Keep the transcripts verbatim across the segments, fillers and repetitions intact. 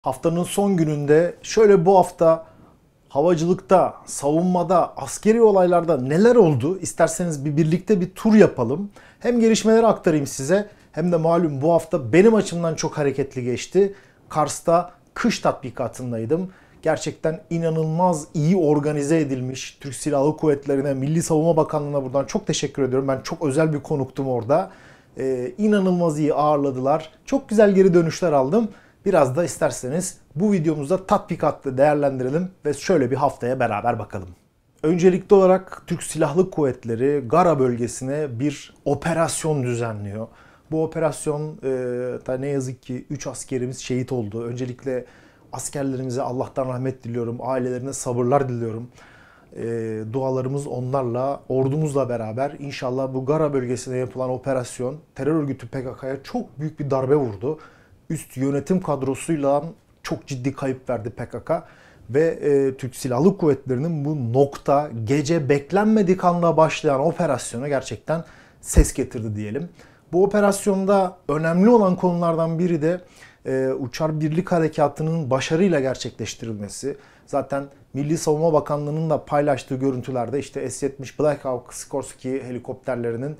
Haftanın son gününde şöyle bu hafta havacılıkta, savunmada, askeri olaylarda neler oldu? İsterseniz bir birlikte bir tur yapalım. Hem gelişmeleri aktarayım size hem de malum bu hafta benim açımdan çok hareketli geçti. Kars'ta kış tatbikatındaydım. Gerçekten inanılmaz iyi organize edilmiş Türk Silahlı Kuvvetleri'ne, Milli Savunma Bakanlığı'na buradan çok teşekkür ediyorum. Ben çok özel bir konuktum orada. Ee, inanılmaz iyi ağırladılar. Çok güzel geri dönüşler aldım. Biraz da isterseniz bu videomuzda tatbikatlı değerlendirelim ve şöyle bir haftaya beraber bakalım. Öncelikli olarak Türk Silahlı Kuvvetleri Gara bölgesine bir operasyon düzenliyor. Bu operasyon e, da ne yazık ki üç askerimiz şehit oldu. Öncelikle askerlerimize Allah'tan rahmet diliyorum, ailelerine sabırlar diliyorum. E, dualarımız onlarla, ordumuzla beraber inşallah bu Gara bölgesine yapılan operasyon terör örgütü P K K'ya çok büyük bir darbe vurdu. Üst yönetim kadrosuyla çok ciddi kayıp verdi P K K ve e, Türk Silahlı Kuvvetleri'nin bu nokta gece beklenmedik anda başlayan operasyona gerçekten ses getirdi diyelim. Bu operasyonda önemli olan konulardan biri de e, uçar birlik harekatının başarıyla gerçekleştirilmesi. Zaten Milli Savunma Bakanlığı'nın da paylaştığı görüntülerde işte S yetmiş Black Hawk Sikorsky helikopterlerinin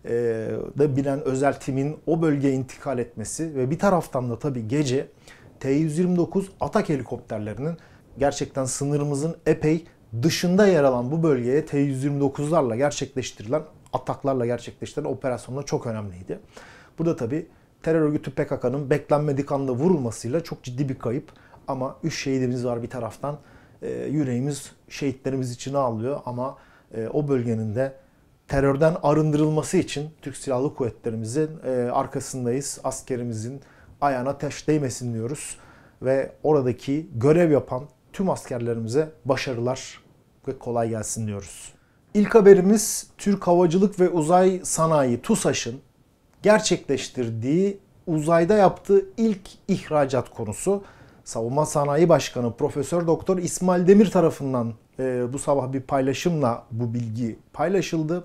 da bilen özel timin o bölgeye intikal etmesi ve bir taraftan da tabii gece T yüz yirmi dokuz Atak helikopterlerinin gerçekten sınırımızın epey dışında yer alan bu bölgeye T yüz yirmi dokuzlarla gerçekleştirilen ataklarla gerçekleştirilen operasyonlar çok önemliydi. Bu da tabii terör örgütü P K K'nın beklenmedik anda vurulmasıyla çok ciddi bir kayıp ama üç şehidimiz var bir taraftan. E, yüreğimiz şehitlerimiz için ağlıyor ama e, o bölgenin de terörden arındırılması için Türk Silahlı Kuvvetlerimizin arkasındayız. Askerimizin ayağına taş değmesin diyoruz. Ve oradaki görev yapan tüm askerlerimize başarılar ve kolay gelsin diyoruz. İlk haberimiz Türk Havacılık ve Uzay Sanayi TUSAŞ'ın gerçekleştirdiği uzayda yaptığı ilk ihracat konusu. Savunma Sanayi Başkanı Profesör Doktor İsmail Demir tarafından e, bu sabah bir paylaşımla bu bilgi paylaşıldı.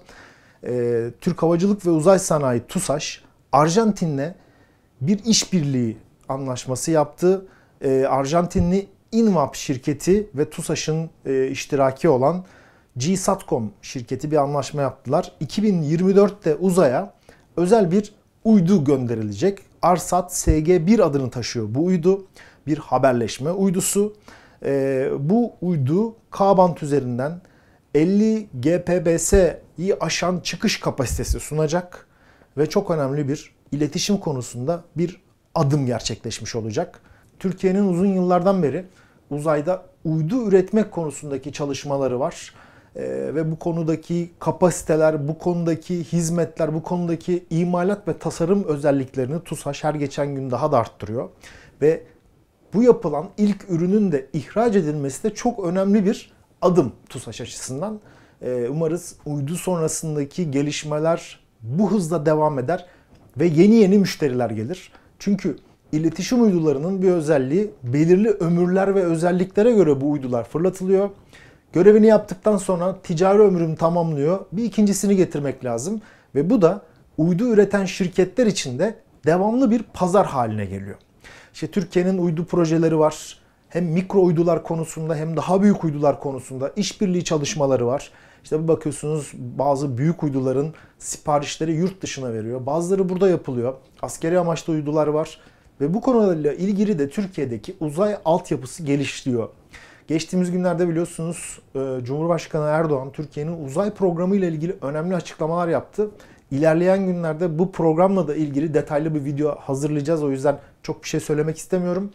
E, Türk Havacılık ve Uzay Sanayi TUSAŞ, Arjantin'le bir işbirliği anlaşması yaptı. E, Arjantinli INVAP şirketi ve TUSAŞ'ın e, iştiraki olan G SATCOM şirketi bir anlaşma yaptılar. iki bin yirmi dörtte uzaya özel bir uydu gönderilecek. ARSAT S G bir adını taşıyor bu uydu. Bir haberleşme uydusu. Ee, bu uydu K-band üzerinden elli G P B S'yi aşan çıkış kapasitesi sunacak ve çok önemli bir iletişim konusunda bir adım gerçekleşmiş olacak. Türkiye'nin uzun yıllardan beri uzayda uydu üretmek konusundaki çalışmaları var. Ee, ve bu konudaki kapasiteler, bu konudaki hizmetler, bu konudaki imalat ve tasarım özelliklerini TUSAŞ her geçen gün daha da arttırıyor. Ve bu yapılan ilk ürünün de ihraç edilmesi de çok önemli bir adım TUSAŞ açısından. Ee, umarız uydu sonrasındaki gelişmeler bu hızla devam eder ve yeni yeni müşteriler gelir. Çünkü iletişim uydularının bir özelliği belirli ömürler ve özelliklere göre bu uydular fırlatılıyor. Görevini yaptıktan sonra ticari ömrünü tamamlıyor. Bir ikincisini getirmek lazım ve bu da uydu üreten şirketler için de devamlı bir pazar haline geliyor. İşte Türkiye'nin uydu projeleri var. Hem mikro uydular konusunda hem daha büyük uydular konusunda işbirliği çalışmaları var. İşte bir bakıyorsunuz bazı büyük uyduların siparişleri yurt dışına veriyor. Bazıları burada yapılıyor. Askeri amaçlı uydular var. Ve bu konularla ilgili de Türkiye'deki uzay altyapısı geliştiriyor. Geçtiğimiz günlerde biliyorsunuz Cumhurbaşkanı Erdoğan Türkiye'nin uzay programı ile ilgili önemli açıklamalar yaptı. İlerleyen günlerde bu programla da ilgili detaylı bir video hazırlayacağız. O yüzden çok bir şey söylemek istemiyorum.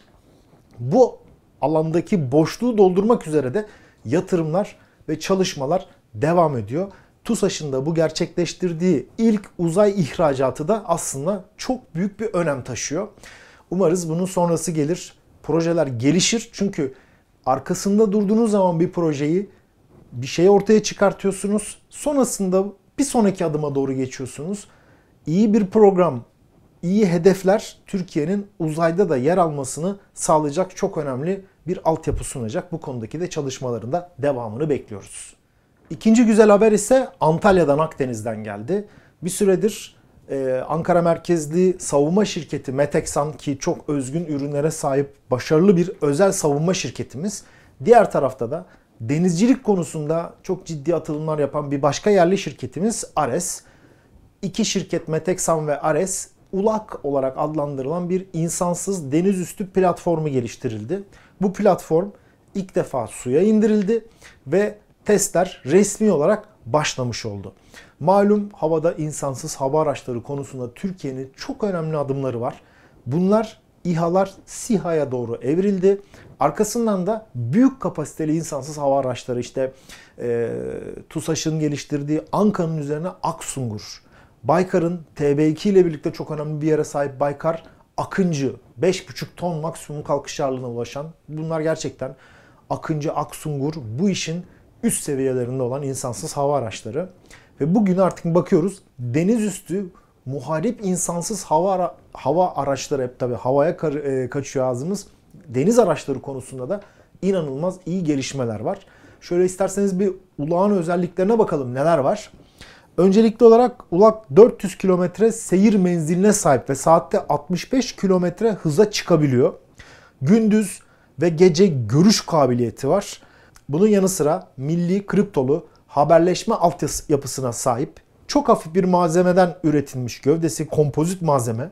Bu alandaki boşluğu doldurmak üzere de yatırımlar ve çalışmalar devam ediyor. TUSAŞ'ın da bu gerçekleştirdiği ilk uzay ihracatı da aslında çok büyük bir önem taşıyor. Umarız bunun sonrası gelir. Projeler gelişir. Çünkü arkasında durduğunuz zaman bir projeyi bir şey ortaya çıkartıyorsunuz. Sonrasında bir sonraki adıma doğru geçiyorsunuz. İyi bir program, iyi hedefler Türkiye'nin uzayda da yer almasını sağlayacak çok önemli bir altyapı sunacak. Bu konudaki de çalışmalarında devamını bekliyoruz. İkinci güzel haber ise Antalya'dan, Akdeniz'den geldi. Bir süredir Ee, Ankara merkezli savunma şirketi Meteksan, ki çok özgün ürünlere sahip başarılı bir özel savunma şirketimiz. Diğer tarafta da denizcilik konusunda çok ciddi atılımlar yapan bir başka yerli şirketimiz Ares. İki şirket, Meteksan ve Ares, ULAK olarak adlandırılan bir insansız denizüstü platformu geliştirildi. Bu platform ilk defa suya indirildi ve testler resmi olarak başlamış oldu. Malum havada insansız hava araçları konusunda Türkiye'nin çok önemli adımları var. Bunlar İHA'lar SİHA'ya doğru evrildi. Arkasından da büyük kapasiteli insansız hava araçları, işte e, TUSAŞ'ın geliştirdiği Anka'nın üzerine Aksungur, Baykar'ın T B iki ile birlikte çok önemli bir yere sahip Baykar Akıncı, beş buçuk ton maksimum kalkış ağırlığına ulaşan, bunlar gerçekten Akıncı, Aksungur bu işin üst seviyelerinde olan insansız hava araçları. Ve bugün artık bakıyoruz deniz üstü muharip insansız hava ara hava araçları, hep tabii havaya ka e, kaçıyor ağzımız. Deniz araçları konusunda da inanılmaz iyi gelişmeler var. Şöyle isterseniz bir ULAK'ın özelliklerine bakalım, neler var. Öncelikli olarak ULAK dört yüz kilometre seyir menziline sahip ve saatte altmış beş kilometre hıza çıkabiliyor. Gündüz ve gece görüş kabiliyeti var. Bunun yanı sıra milli kriptolu haberleşme altyapısına sahip, çok hafif bir malzemeden üretilmiş, gövdesi kompozit malzeme.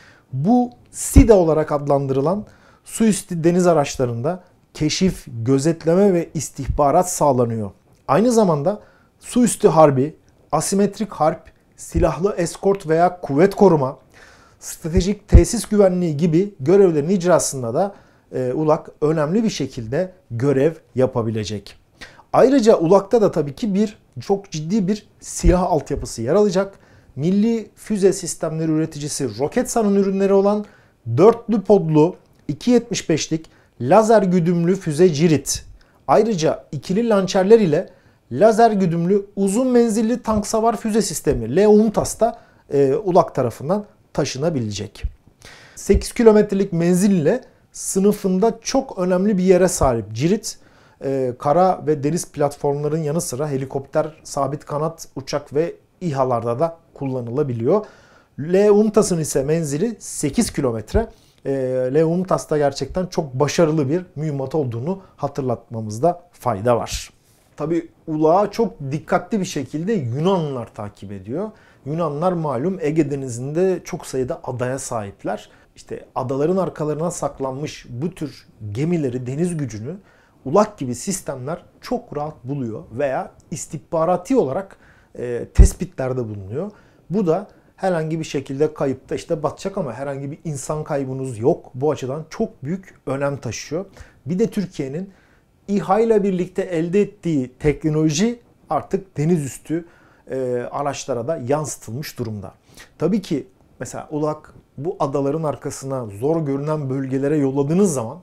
Bu SİDA olarak adlandırılan su üstü deniz araçlarında keşif, gözetleme ve istihbarat sağlanıyor. Aynı zamanda su üstü harbi, asimetrik harp, silahlı eskort veya kuvvet koruma, stratejik tesis güvenliği gibi görevlerin icrasında da e, ULAK önemli bir şekilde görev yapabilecek. Ayrıca ULAK'ta da tabii ki bir çok ciddi bir silah altyapısı yer alacak. Milli füze sistemleri üreticisi Roketsan'ın ürünleri olan dörtlü podlu iki yetmiş beşlik lazer güdümlü füze Cirit. Ayrıca ikili lançerler ile lazer güdümlü uzun menzilli tank savar füze sistemi Leontas da e, ULAK tarafından taşınabilecek. sekiz kilometrelik menzil ile sınıfında çok önemli bir yere sahip Cirit, e, kara ve deniz platformların yanı sıra helikopter, sabit kanat uçak ve İHA'larda da kullanılabiliyor. Leontas'ın ise menzili sekiz kilometre. E, Leontas da gerçekten çok başarılı bir mühimmat olduğunu hatırlatmamızda fayda var. Tabii ULAK'ı çok dikkatli bir şekilde Yunanlılar takip ediyor. Yunanlar malum Ege Denizi'nde çok sayıda adaya sahipler. İşte adaların arkalarına saklanmış bu tür gemileri, deniz gücünü ULAK gibi sistemler çok rahat buluyor veya istihbarati olarak e, tespitlerde bulunuyor. Bu da herhangi bir şekilde kayıpta işte batacak ama herhangi bir insan kaybınız yok. Bu açıdan çok büyük önem taşıyor. Bir de Türkiye'nin İHA ile birlikte elde ettiği teknoloji artık deniz üstü e, araçlara da yansıtılmış durumda. Tabii ki mesela ULAK bu adaların arkasına zor görünen bölgelere yolladığınız zaman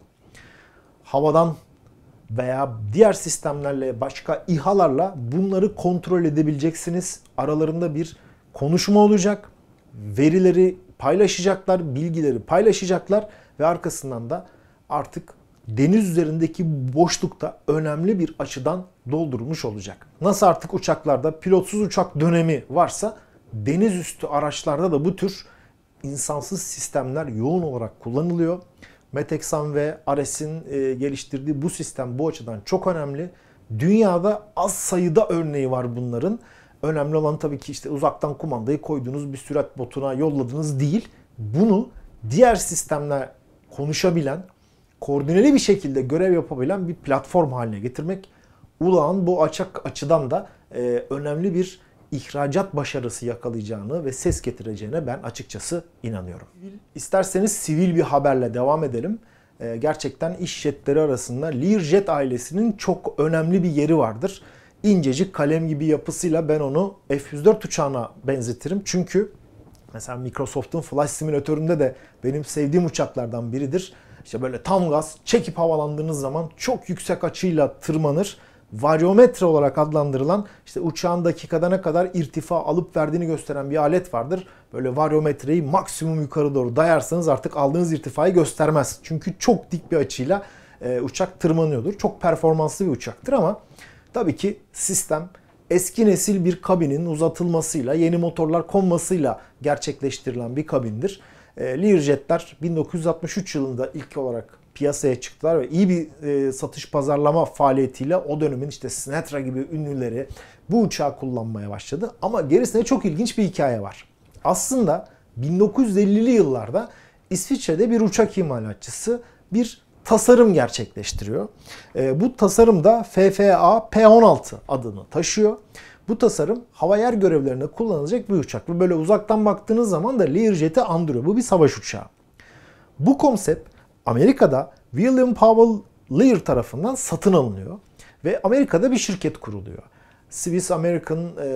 havadan veya diğer sistemlerle, başka İHA'larla bunları kontrol edebileceksiniz. Aralarında bir konuşma olacak. Verileri paylaşacaklar, bilgileri paylaşacaklar ve arkasından da artık deniz üzerindeki boşlukta önemli bir açıdan doldurulmuş olacak. Nasıl artık uçaklarda pilotsuz uçak dönemi varsa, deniz üstü araçlarda da bu tür insansız sistemler yoğun olarak kullanılıyor. Meteksan ve Ares'in geliştirdiği bu sistem bu açıdan çok önemli. Dünyada az sayıda örneği var bunların. Önemli olan tabii ki işte uzaktan kumandayı koyduğunuz bir sürat botuna yolladığınız değil. Bunu diğer sistemler konuşabilen, koordineli bir şekilde görev yapabilen bir platform haline getirmek. ULAK'ın bu açık açıdan da e, önemli bir ihracat başarısı yakalayacağını ve ses getireceğine ben açıkçası inanıyorum. İsterseniz sivil bir haberle devam edelim. E, gerçekten iş jetleri arasında Learjet ailesinin çok önemli bir yeri vardır. İncecik kalem gibi yapısıyla ben onu F yüz dört uçağına benzetirim. Çünkü mesela Microsoft'un Flight Simülatörü'nde de benim sevdiğim uçaklardan biridir. İşte böyle tam gaz çekip havalandığınız zaman çok yüksek açıyla tırmanır. Varyometre olarak adlandırılan, işte uçağın dakikada ne kadar irtifa alıp verdiğini gösteren bir alet vardır. Böyle varyometreyi maksimum yukarı doğru dayarsanız artık aldığınız irtifayı göstermez. Çünkü çok dik bir açıyla e, uçak tırmanıyordur. Çok performanslı bir uçaktır ama tabii ki sistem eski nesil bir kabinin uzatılmasıyla, yeni motorlar konmasıyla gerçekleştirilen bir kabindir. E, Learjet'ler bin dokuz yüz altmış üç yılında ilk olarak piyasaya çıktılar ve iyi bir e, satış pazarlama faaliyetiyle o dönemin işte Sinatra gibi ünlüleri bu uçağı kullanmaya başladı. Ama gerisinde çok ilginç bir hikaye var. Aslında bin dokuz yüz ellili yıllarda İsviçre'de bir uçak imalatçısı bir tasarım gerçekleştiriyor. E, bu tasarım da F F A P on altı adını taşıyor. Bu tasarım hava yer görevlerinde kullanılacak bir uçak. Ve böyle uzaktan baktığınız zaman da Learjet'i andırıyor. Bu bir savaş uçağı. Bu konsept Amerika'da William Powell Lear tarafından satın alınıyor. Ve Amerika'da bir şirket kuruluyor. Swiss American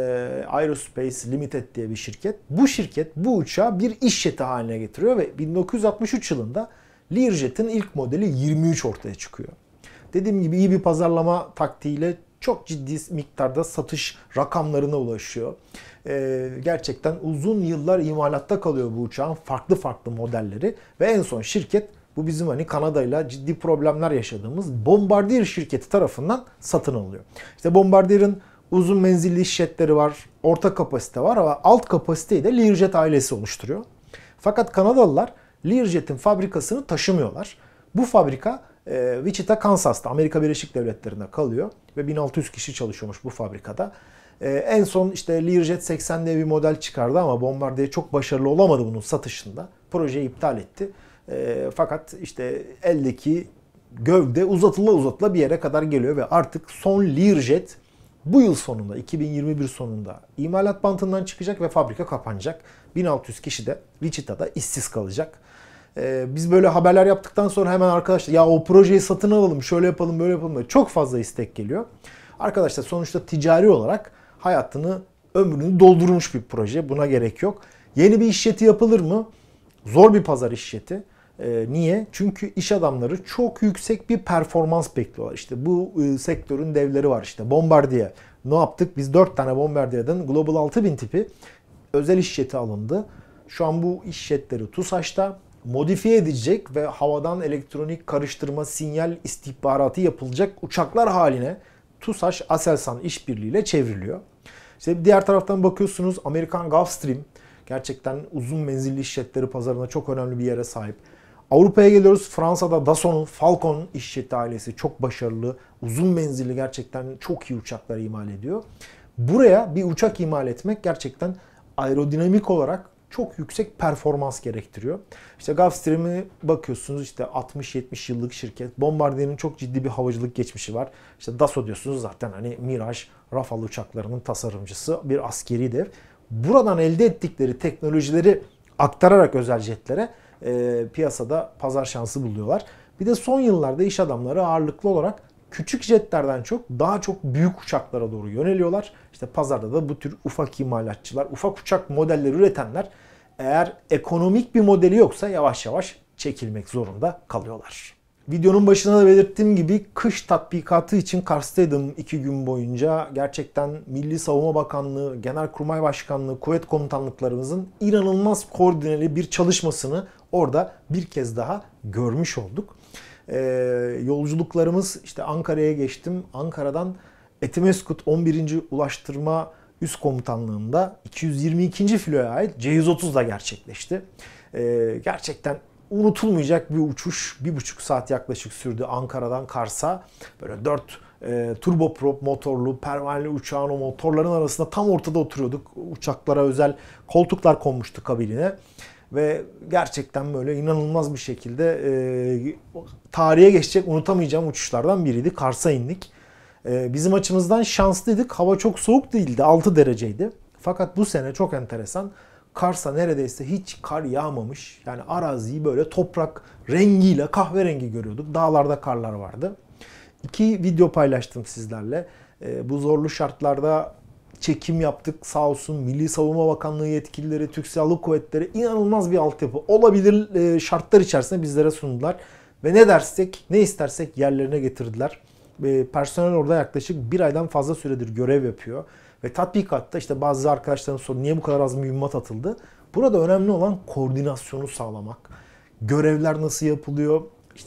Aerospace Limited diye bir şirket. Bu şirket bu uçağı bir iş jeti haline getiriyor ve bin dokuz yüz altmış üç yılında Learjet'in ilk modeli yirmi üç ortaya çıkıyor. Dediğim gibi iyi bir pazarlama taktiğiyle çok ciddi miktarda satış rakamlarına ulaşıyor. Ee, gerçekten uzun yıllar imalatta kalıyor bu uçağın farklı farklı modelleri ve en son şirket bu bizim hani Kanada'yla ciddi problemler yaşadığımız Bombardier şirketi tarafından satın alınıyor. İşte Bombardier'in uzun menzilli iş jetleri var, orta kapasite var ama alt kapasiteyi de Learjet ailesi oluşturuyor. Fakat Kanadalılar Learjet'in fabrikasını taşımıyorlar. Bu fabrika e, Wichita, Kansas'ta Amerika Birleşik Devletleri'nde kalıyor ve bin altı yüz kişi çalışıyormuş bu fabrikada. E, en son işte Learjet seksen diye bir model çıkardı ama Bombardier çok başarılı olamadı bunun satışında. Projeyi iptal etti. E, fakat işte eldeki gövde uzatıla uzatıla bir yere kadar geliyor ve artık son Learjet bu yıl sonunda, iki bin yirmi bir sonunda imalat bantından çıkacak ve fabrika kapanacak. bin altı yüz kişi de Wichita'da işsiz kalacak. Ee, biz böyle haberler yaptıktan sonra hemen arkadaşlar ya o projeyi satın alalım, şöyle yapalım, böyle yapalım diye çok fazla istek geliyor. Arkadaşlar sonuçta ticari olarak hayatını, ömrünü doldurmuş bir proje. Buna gerek yok. Yeni bir iş jeti yapılır mı? Zor bir pazar iş jeti. Ee, niye? Çünkü iş adamları çok yüksek bir performans bekliyorlar. İşte bu e, sektörün devleri var işte. Bombardier. Ne yaptık? Biz dört tane Bombardier'den Global altı bin tipi özel iş jeti alındı. Şu an bu iş jetleri TUSAŞ'ta modifiye edilecek ve havadan elektronik karıştırma, sinyal istihbaratı yapılacak uçaklar haline TUSAŞ Aselsan işbirliğiyle çevriliyor. İşte diğer taraftan bakıyorsunuz Amerikan Gulfstream gerçekten uzun menzilli iş jetleri pazarında çok önemli bir yere sahip. Avrupa'ya geliyoruz. Fransa'da Dassau'nun Falcon iş jeti ailesi çok başarılı. Uzun menzilli gerçekten çok iyi uçaklar imal ediyor. Buraya bir uçak imal etmek gerçekten aerodinamik olarak çok yüksek performans gerektiriyor. İşte Gulfstream'e bakıyorsunuz işte altmış yetmiş yıllık şirket. Bombardier'in çok ciddi bir havacılık geçmişi var. İşte Dassault diyorsunuz zaten hani Mirage, Rafale uçaklarının tasarımcısı bir askeri dev. Buradan elde ettikleri teknolojileri aktararak özel jetlere e, piyasada pazar şansı buluyorlar. Bir de son yıllarda iş adamları ağırlıklı olarak küçük jetlerden çok daha çok büyük uçaklara doğru yöneliyorlar. İşte pazarda da bu tür ufak imalatçılar, ufak uçak modelleri üretenler eğer ekonomik bir modeli yoksa yavaş yavaş çekilmek zorunda kalıyorlar. Videonun başında da belirttiğim gibi kış tatbikatı için Kars'taydım iki gün boyunca. Gerçekten Milli Savunma Bakanlığı, Genelkurmay Başkanlığı, kuvvet komutanlıklarımızın inanılmaz koordineli bir çalışmasını orada bir kez daha görmüş olduk. Ee, yolculuklarımız işte Ankara'ya geçtim. Ankara'dan Etimeskut on birinci Ulaştırma Üst Komutanlığı'nda iki yüz yirmi ikinci filoya ait C yüz otuz da gerçekleşti. Ee, gerçekten unutulmayacak bir uçuş. Bir buçuk saat yaklaşık sürdü Ankara'dan Kars'a. Böyle dört e, turboprop motorlu, pervaneli uçağın o motorların arasında tam ortada oturuyorduk. Uçaklara özel koltuklar konmuştu kabinine. Ve gerçekten böyle inanılmaz bir şekilde e, tarihe geçecek unutamayacağım uçuşlardan biriydi. Kars'a indik. E, bizim açımızdan şanslıydık. Hava çok soğuk değildi. altı dereceydi. Fakat bu sene çok enteresan. Kars'a neredeyse hiç kar yağmamış. Yani araziyi böyle toprak rengiyle kahverengi görüyorduk. Dağlarda karlar vardı. İki video paylaştım sizlerle. E, bu zorlu şartlarda çekim yaptık. Sağ olsun Milli Savunma Bakanlığı yetkilileri, Türk Silahlı Kuvvetleri inanılmaz bir altyapı. Olabilir e, şartlar içerisinde bizlere sundular. Ve ne dersek, ne istersek yerlerine getirdiler. E, personel orada yaklaşık bir aydan fazla süredir görev yapıyor. Ve tatbikatta işte bazı arkadaşların soru niye bu kadar az mühimmat atıldı? Burada önemli olan koordinasyonu sağlamak. Görevler nasıl yapılıyor? İşte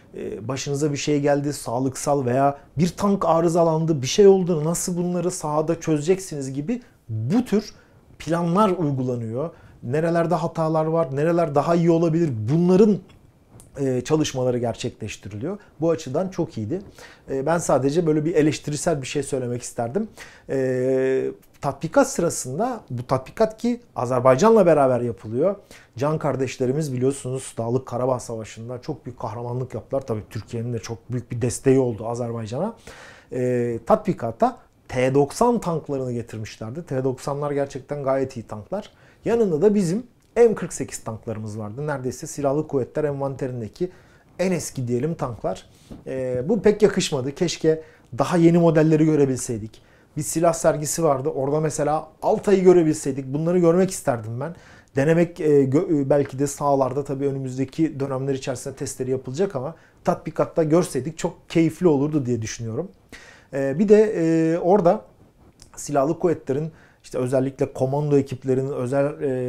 e, başınıza bir şey geldi, sağlıksal veya bir tank arızalandı, bir şey oldu, nasıl bunları sahada çözeceksiniz gibi bu tür planlar uygulanıyor. Nerelerde hatalar var, nereler daha iyi olabilir, bunların çalışmaları gerçekleştiriliyor. Bu açıdan çok iyiydi. Ben sadece böyle bir eleştirisel bir şey söylemek isterdim. Tatbikat sırasında, bu tatbikat ki Azerbaycan'la beraber yapılıyor. Can kardeşlerimiz biliyorsunuz Dağlık Karabağ Savaşı'nda çok büyük kahramanlık yaptılar. Tabii Türkiye'nin de çok büyük bir desteği oldu Azerbaycan'a. Tatbikatta T doksan tanklarını getirmişlerdi. T doksanlar gerçekten gayet iyi tanklar. Yanında da bizim M kırk sekiz tanklarımız vardı. Neredeyse silahlı kuvvetler envanterindeki en eski diyelim tanklar. Ee, bu pek yakışmadı. Keşke daha yeni modelleri görebilseydik. Bir silah sergisi vardı. Orada mesela Altay'ı görebilseydik. Bunları görmek isterdim ben. Denemek e, belki de sahalarda tabii önümüzdeki dönemler içerisinde testleri yapılacak ama tatbikatta görseydik çok keyifli olurdu diye düşünüyorum. E, bir de e, orada silahlı kuvvetlerin İşte özellikle komando ekiplerinin, özel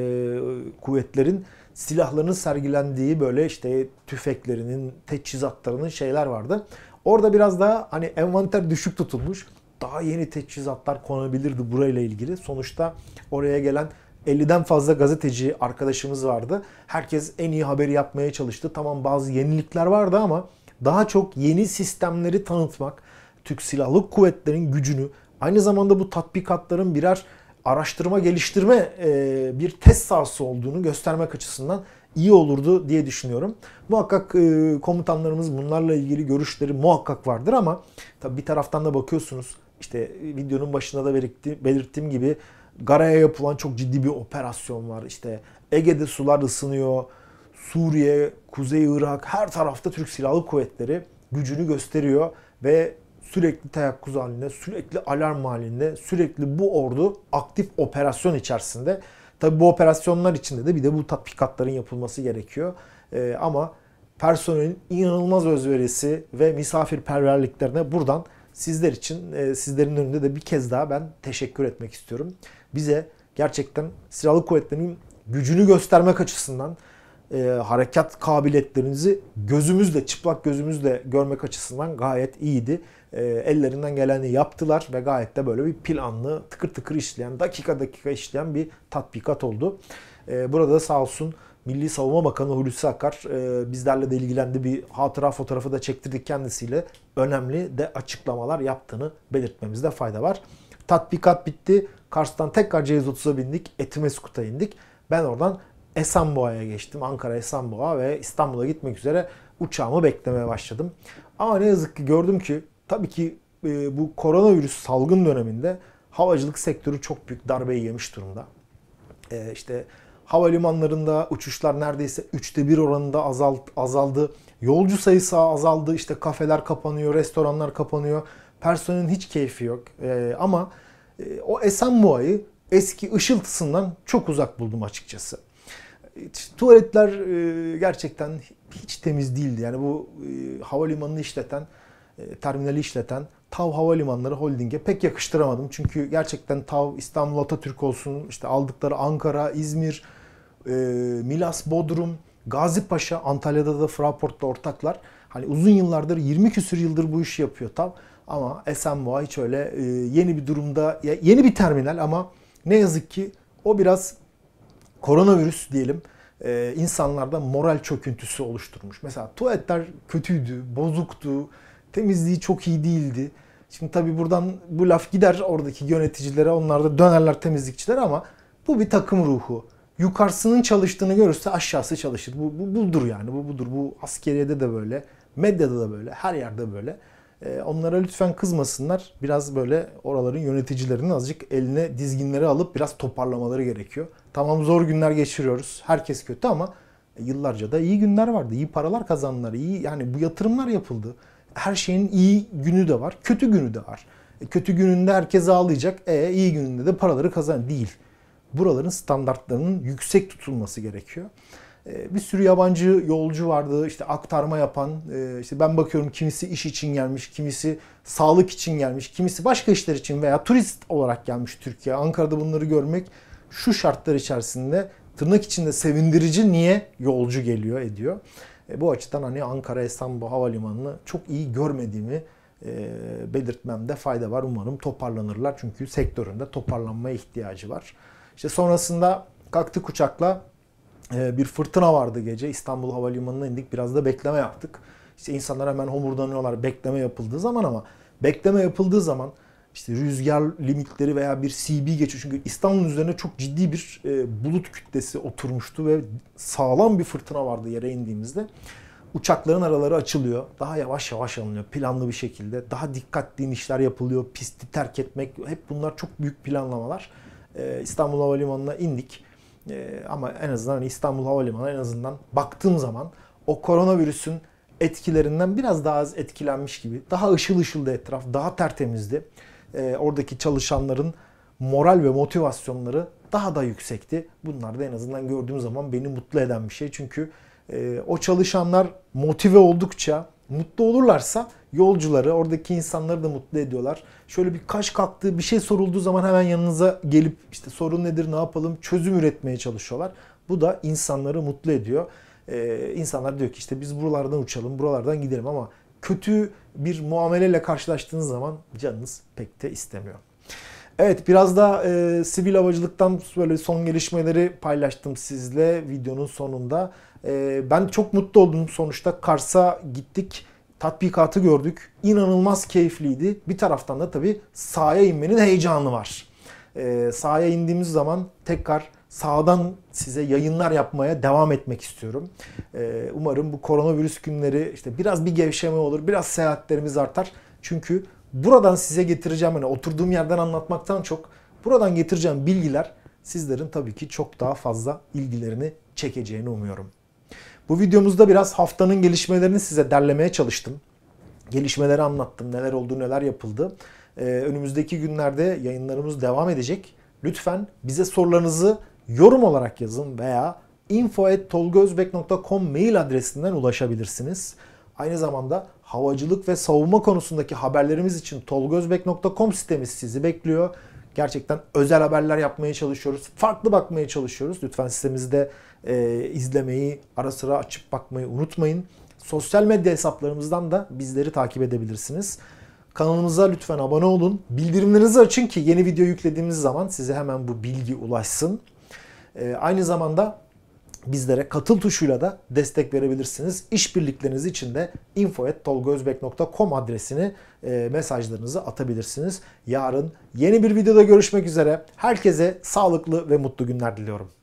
e, kuvvetlerin silahlarının sergilendiği böyle işte tüfeklerinin, teçhizatlarının şeyler vardı. Orada biraz daha hani envanter düşük tutulmuş. Daha yeni teçhizatlar konabilirdi burayla ilgili. Sonuçta oraya gelen elliden fazla gazeteci arkadaşımız vardı. Herkes en iyi haberi yapmaya çalıştı. Tamam bazı yenilikler vardı ama daha çok yeni sistemleri tanıtmak, Türk Silahlı Kuvvetleri'nin gücünü, aynı zamanda bu tatbikatların birer araştırma geliştirme bir test sahası olduğunu göstermek açısından iyi olurdu diye düşünüyorum. Muhakkak komutanlarımız bunlarla ilgili görüşleri muhakkak vardır ama tabii bir taraftan da bakıyorsunuz işte videonun başında da belirttiğim gibi Gara'ya yapılan çok ciddi bir operasyon var. İşte Ege'de sular ısınıyor. Suriye, Kuzey Irak her tarafta Türk Silahlı Kuvvetleri gücünü gösteriyor ve sürekli teyakkuz halinde, sürekli alarm halinde, sürekli bu ordu aktif operasyon içerisinde. Tabi bu operasyonlar içinde de bir de bu tatbikatların yapılması gerekiyor. Ee, ama personelin inanılmaz özverisi ve misafirperverliklerine buradan sizler için, e, sizlerin önünde de bir kez daha ben teşekkür etmek istiyorum. Bize gerçekten silahlı kuvvetlerin gücünü göstermek açısından, e, harekat kabiliyetlerinizi gözümüzle, çıplak gözümüzle görmek açısından gayet iyiydi. E, ellerinden geleni yaptılar ve gayet de böyle bir planlı, tıkır tıkır işleyen, dakika dakika işleyen bir tatbikat oldu. E, burada sağ olsun Milli Savunma Bakanı Hulusi Akar e, bizlerle de ilgilendi. Bir hatıra fotoğrafı da çektirdik kendisiyle. Önemli de açıklamalar yaptığını belirtmemizde fayda var. Tatbikat bitti. Kars'tan tekrar C yüz otuza bindik. Etimeskut'a indik. Ben oradan Esenboğa'ya geçtim. Ankara Esenboğa ve İstanbul'a gitmek üzere uçağımı beklemeye başladım. Ama ne yazık ki gördüm ki tabii ki e, bu koronavirüs salgın döneminde havacılık sektörü çok büyük darbeyi yemiş durumda. E, işte havalimanlarında uçuşlar neredeyse üçte bir oranında azalt, azaldı. Yolcu sayısı azaldı. İşte kafeler kapanıyor, restoranlar kapanıyor. Personelin hiç keyfi yok. E, ama e, o Esenboğa'yı eski ışıltısından çok uzak buldum açıkçası. Tuvaletler e, gerçekten hiç temiz değildi. Yani bu e, havalimanını işleten, e, terminali işleten TAV Havalimanları Holding'e pek yakıştıramadım. Çünkü gerçekten TAV, İstanbul Atatürk olsun, işte aldıkları Ankara, İzmir, e, Milas, Bodrum, Gazipaşa, Antalya'da da Fraport'ta ortaklar. Hani uzun yıllardır, yirmi küsür yıldır bu işi yapıyor TAV. Ama Esenboğa hiç öyle e, yeni bir durumda, yeni bir terminal ama ne yazık ki o biraz koronavirüs diyelim e, insanlarda moral çöküntüsü oluşturmuş. Mesela tuvaletler kötüydü, bozuktu, temizliği çok iyi değildi. Şimdi tabii buradan bu laf gider oradaki yöneticilere, onlar da dönerler temizlikçilere ama bu bir takım ruhu. Yukarısının çalıştığını görürse aşağısı çalışır. Bu, bu budur yani, bu budur. Bu askeriyede de böyle, medyada da böyle, her yerde böyle. E, onlara lütfen kızmasınlar. Biraz böyle oraların yöneticilerinin azıcık eline dizginleri alıp biraz toparlamaları gerekiyor. Tamam zor günler geçiriyoruz. Herkes kötü ama yıllarca da iyi günler vardı. İyi paralar kazandılar. İyi, yani bu yatırımlar yapıldı. Her şeyin iyi günü de var, kötü günü de var. E, kötü gününde herkes ağlayacak. E iyi gününde de paraları kazan değil. Buraların standartlarının yüksek tutulması gerekiyor. E, bir sürü yabancı yolcu vardı. İşte aktarma yapan. E, işte ben bakıyorum kimisi iş için gelmiş, kimisi sağlık için gelmiş, kimisi başka işler için veya turist olarak gelmiş Türkiye. Ankara'da bunları görmek şu şartlar içerisinde tırnak içinde sevindirici. Niye yolcu geliyor ediyor? E, bu açıdan hani Ankara İstanbul Havalimanı'nı çok iyi görmediğimi e, belirtmemde fayda var. Umarım toparlanırlar çünkü sektöründe toparlanmaya ihtiyacı var. İşte sonrasında kalktık uçakla, e, bir fırtına vardı gece. İstanbul Havalimanı'na indik, biraz da bekleme yaptık. İşte insanlar hemen homurdanıyorlar bekleme yapıldığı zaman, ama bekleme yapıldığı zaman işte rüzgar limitleri veya bir C B geçiyor. Çünkü İstanbul'un üzerine çok ciddi bir e, bulut kütlesi oturmuştu ve sağlam bir fırtına vardı yere indiğimizde. Uçakların araları açılıyor. Daha yavaş yavaş alınıyor planlı bir şekilde. Daha dikkatli inişler yapılıyor. Pisti terk etmek, hep bunlar çok büyük planlamalar. E, İstanbul Havalimanı'na indik. E, ama en azından hani İstanbul Havalimanı en azından baktığım zaman o koronavirüsün etkilerinden biraz daha az etkilenmiş gibi. Daha ışıl ışıldı etraf, daha tertemizdi. E, oradaki çalışanların moral ve motivasyonları daha da yüksekti. Bunlar da en azından gördüğüm zaman beni mutlu eden bir şey. Çünkü e, o çalışanlar motive oldukça, mutlu olurlarsa yolcuları, oradaki insanları da mutlu ediyorlar. Şöyle bir kaş kalktığı, bir şey sorulduğu zaman hemen yanınıza gelip işte sorun nedir, ne yapalım, çözüm üretmeye çalışıyorlar. Bu da insanları mutlu ediyor. Ee, insanlar diyor ki işte biz buralardan uçalım, buralardan gidelim, ama kötü bir muameleyle karşılaştığınız zaman canınız pek de istemiyor. Evet, biraz da e, sivil havacılıktan böyle son gelişmeleri paylaştım sizle videonun sonunda. E, ben çok mutlu oldum sonuçta. Kars'a gittik, tatbikatı gördük. İnanılmaz keyifliydi. Bir taraftan da tabii sahaya inmenin heyecanı var. E, sahaya indiğimiz zaman tekrar sahadan size yayınlar yapmaya devam etmek istiyorum. E, umarım bu koronavirüs günleri işte biraz bir gevşeme olur, biraz seyahatlerimiz artar. Çünkü buradan size getireceğim, hani oturduğum yerden anlatmaktan çok buradan getireceğim bilgiler sizlerin tabii ki çok daha fazla ilgilerini çekeceğini umuyorum. Bu videomuzda biraz haftanın gelişmelerini size derlemeye çalıştım. Gelişmeleri anlattım, neler oldu, neler yapıldı. Ee, önümüzdeki günlerde yayınlarımız devam edecek. Lütfen bize sorularınızı yorum olarak yazın veya info at tolgaözbek nokta com mail adresinden ulaşabilirsiniz. Aynı zamanda havacılık ve savunma konusundaki haberlerimiz için tolgaözbek nokta com sitemiz sizi bekliyor. Gerçekten özel haberler yapmaya çalışıyoruz. Farklı bakmaya çalışıyoruz. Lütfen sitemizde e, izlemeyi, ara sıra açıp bakmayı unutmayın. Sosyal medya hesaplarımızdan da bizleri takip edebilirsiniz. Kanalımıza lütfen abone olun. Bildirimlerinizi açın ki yeni video yüklediğimiz zaman size hemen bu bilgi ulaşsın. E, aynı zamanda bizlere katıl tuşuyla da destek verebilirsiniz. İşbirlikleriniz için de info at tolgaözbek nokta com adresini e, mesajlarınızı atabilirsiniz. Yarın yeni bir videoda görüşmek üzere. Herkese sağlıklı ve mutlu günler diliyorum.